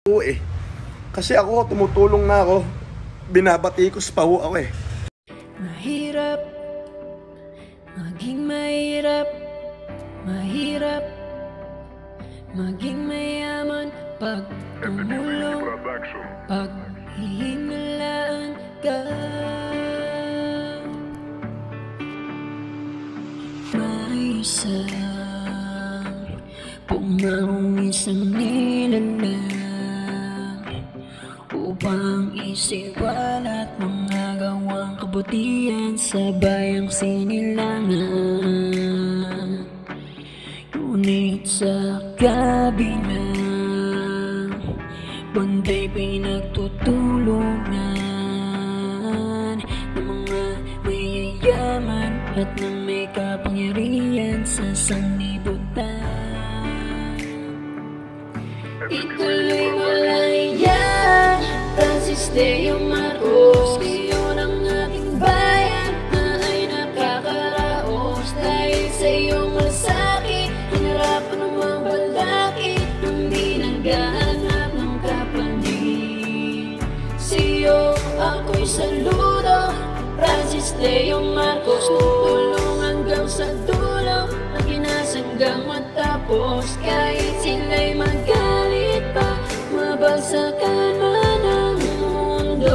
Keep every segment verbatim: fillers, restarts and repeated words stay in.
po eh. Kasi ako, tumutulong na ako. Binabatikos pa ho ako eh. Mahirap maging mahirap, mahirap maging mayaman pag tumulong, pag hihinalaan ka. May isang pumahong isang nilalang upang isiwan at mga gawang kabutihan sa bayang sinilangan. Ngunit sa kabilang banday pinagtutulungan ng mga mayayaman at ng may kapangyarihan sa sanlibutan. Ituloy mo lang yan, Francis Leo Marcos. Ngayon ang ating bayan na ay nakakaraos dahil sa iyong malasakit. Hinarapan ng mga balakid nang di naghahanap ng kapalit. Sa'yo ako'y saludo, Francis Leo Marcos. Tutulong hanggang sa dulo, ang ginasanggang matapos. Kahit sila'y magalit pa, mabagsakan man ang mundo.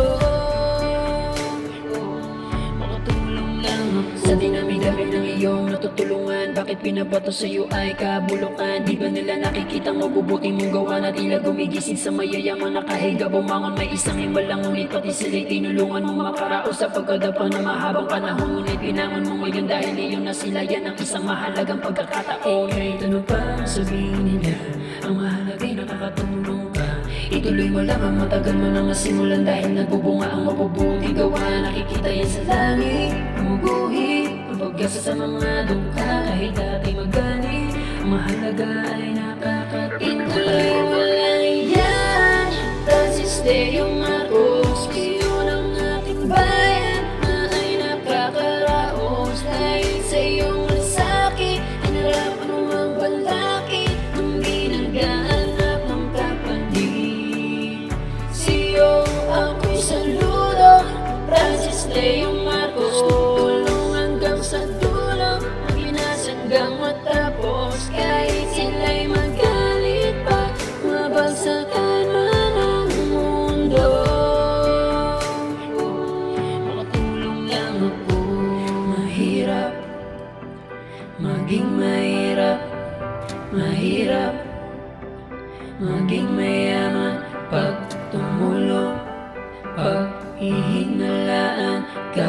Makatulong lang sa dinami-dami ng iyong natutulungan. Bakit pinabato sa'yo ay kabulukan? Di ba nila nakikita mabubuti mong gawa na tila gumigising sa mayayamang nakahiga bumangon? May isang himbalang ngunit pati sila'y tinulungan mong makaraos sa pagkadapa na mahabang panahon. Ngunit pinangon mo ngayon dahil iyon na sila yan ang isang mahalagang pagkakataon. Kahit ano pa ang sabihin nila, ang mahalaga'y nakakatulong ka. Ituloy mo lang ang matagal mo nang nasimulan dahil nagbubunga ang mabubuti gawa. Nakikita yan sa langit, umuguhi ang pag-asa sa mga dungka. Kahit dati magaling, ang mahalaga ay nakakatulong. Ituloy mo lang yan, Francis Leo Marcos. Ngayon ang ating bayan na ay nakakaraos dahil sa iyong malasakit. Hinarapan ng mga balakid nang di naghahanap ng kapalit. Sa'yo ako'y saludo, Francis Leo Marcos. Tutulong hanggang sa dulo, ang ginasanggang matapos. Kahit sila'y magalit pa, mabagsakan man ang mundo. Makatulong lang ako. Mahirap maging mahirap, mahirap maging mayaman pag tumulong, pag hihinalaan ka.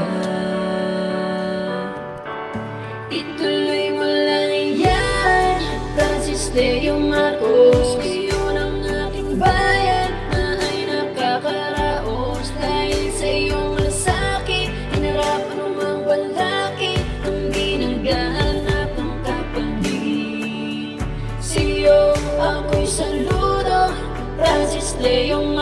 Ituloy mo lang yan, Francis Leo Marcos. Ngayon ang ating bayan na ay nakakaraos dahil sa iyong malasakit. Hinarapan ng mga balakid nang di naghahanap ng kapalit. Sa'yo ako'y saludo, Francis Leo